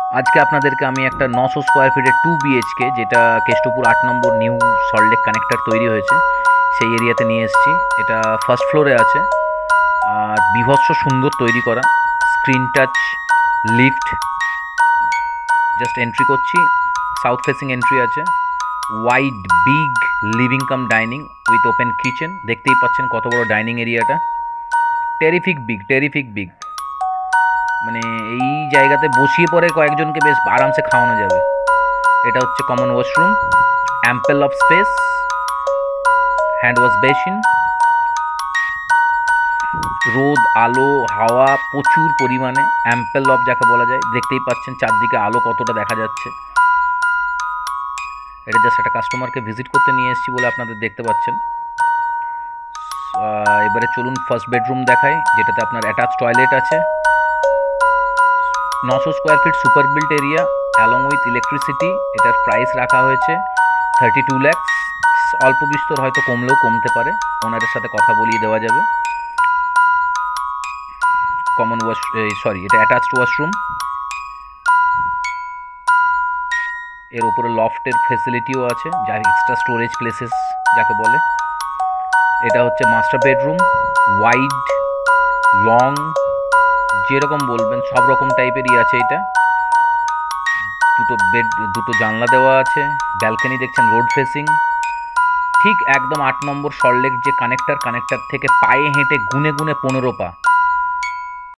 আজকে আপনাদেরকে আমি একটা 900 স্কোয়ার ফিটের 2 BHK, যেটা কেষ্টপুর 8 নম্বর নিউ সল্টলেক কানেক্টর তৈরি হয়েছে সেই এরিয়াতে নিয়ে এসেছি। এটা ফার্স্ট ফ্লোরে আছে আর বীভৎস সুন্দর তৈরি করা, screen touch lift. Just entry করছি, সাউথ ফেসিং এন্ট্রি আছে, wide big living cum dining with open kitchen. দেখতেই পাচ্ছেন কত বড় ডাইনিং এরিয়াটা, টেরিফিক বিগ, টেরিফিক বিগ। মানে এই জায়গাতে বসিয়ে পরে কয়েকজনকে বেশ আরামসে খাওয়ানো যাবে। এটা হচ্ছে common washroom, ample of space, hand wash basin, রোদ আলো হাওয়া প্রচুর পরিমাণে, অ্যাম্পেল অফ যাকে বলা যায়। দেখতেই পাচ্ছেন চারদিকে আলো কতটা দেখা যাচ্ছে। এটা জাস্ট একটা কাস্টমারকে ভিজিট করতে নিয়ে এসেছি বলে আপনাদের দেখতে পাচ্ছেন। এবারে চলুন ফার্স্ট বেডরুম দেখায়, যেটাতে আপনার অ্যাটাচ টয়লেট আছে। 900 square feet super built area along with electricity. এটার প্রাইস রাখা হয়েছে 32 lakhs। অল্প বিস্তর হয়তো কমলেও কমতে পারে, ওনারের সাথে কথা বলিয়ে দেওয়া যাবে। কমন ওয়াশ, সরি, এটা অ্যাটাচড ওয়াশরুম। এর উপরে লফটের ফেসিলিটিও আছে, যার এক্সট্রা স্টোরেজ প্লেসেস যাকে বলে। এটা হচ্ছে মাস্টার বেডরুম, ওয়াইড লং যেরকম বলবেন সব রকম টাইপেরই আছে এটা। দুটো বেড, দুটো জানলা দেওয়া আছে, ব্যালকনি দেখছেন রোড ফেসিং। ঠিক একদম 8 নম্বর সল্টলেক যে কানেক্টর থেকে পায়ে হেঁটে গুনে গুনে 15 পা